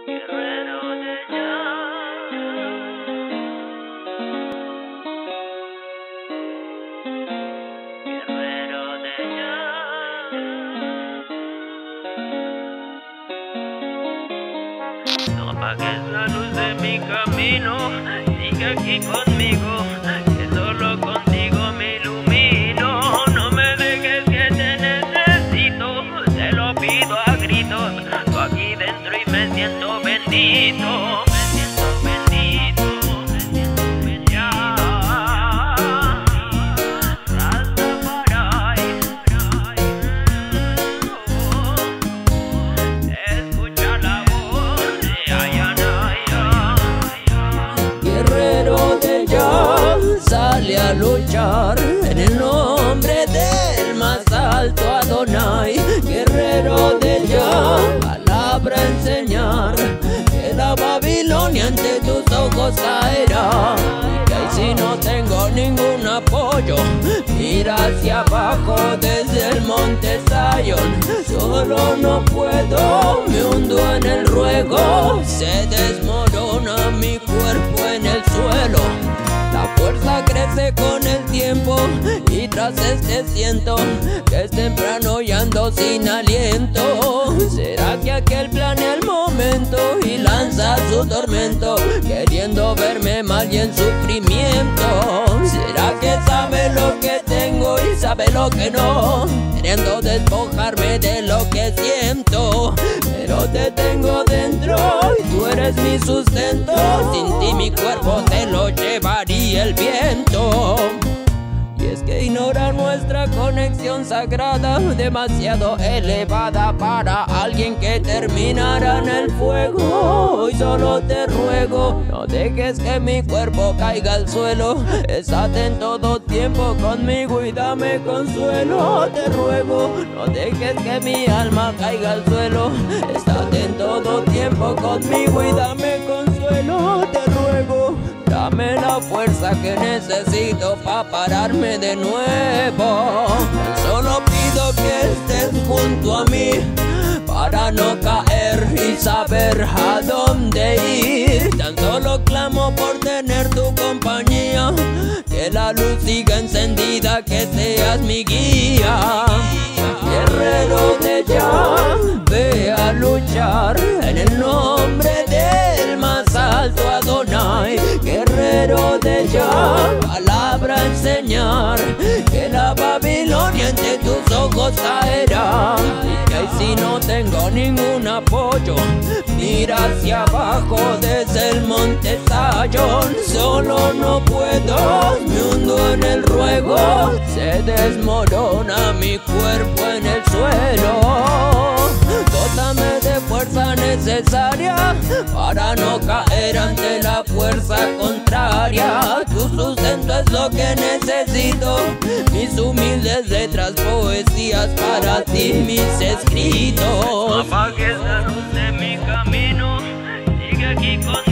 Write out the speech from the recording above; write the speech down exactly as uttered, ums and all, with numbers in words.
Guerrero de llanto, guerrero de llanto. No apagues la luz de mi camino, sigue aquí conmigo, que solo contigo me ilumino. No me dejes que te necesito, te lo pido a gritos. Tú aquí dentro y me siento bendito, me siento bendito, me siento bendito. Ya, Rastafari, escucha la voz de Ayanaya. Guerrero de Jah sale a luchar en el nombre del más alto Adonai. Guerrero de Jah, palabra enseñar, que la Babilonia ante tus ojos caerá. Y que si no tengo ningún apoyo, mira hacia abajo desde el monte Zion. Solo no puedo, me hundo en el ruego, se desmorona mi cuerpo en el suelo. La fuerza crece con el tiempo y tras este siento que es temprano y ando sin aliento. ¿Será que aquel planea el momento y lanza su tormento, queriendo verme mal y en sufrimiento? ¿Será que sabe lo que tengo y sabe lo que no, queriendo despojarme de lo que siento? Pero te tengo dentro y tú eres mi sustento, sin ti mi cuerpo te lo llevaría el viento. Y es que ignora nuestra conexión sagrada, demasiado elevada para alguien que terminará en el fuego. Hoy solo te ruego, no dejes que mi cuerpo caiga al suelo. Estate en todo tiempo conmigo y dame consuelo. Te ruego, no dejes que mi alma caiga al suelo. Estate en todo tiempo conmigo y dame consuelo. Te ruego, dame la fuerza que necesito para pararme de nuevo. Tan solo pido que estés junto a mí para no caer y saber a dónde ir. Tan solo clamo por tener tu compañía, que la luz siga encendida, que seas mi guía. Guerrero de Jah, ve a luchar en el nombre del más alto Adonai. Guerrero de Jah, palabra enseñar, que la Babilonia ante tus ojos caerá. Y que si no tengo ningún apoyo, mira hacia abajo desde el monte Zion. Solo no puedo, me hundo en el ruego, se desmorona mi cuerpo en el suelo. Dótame de fuerza necesaria para no caer ante la fuerza contraria. Tu sustento es lo que necesito, mis humildes letras, poesías para ti, mis escritos. No apagues la luz de mi camino, sigue aquí conmigo.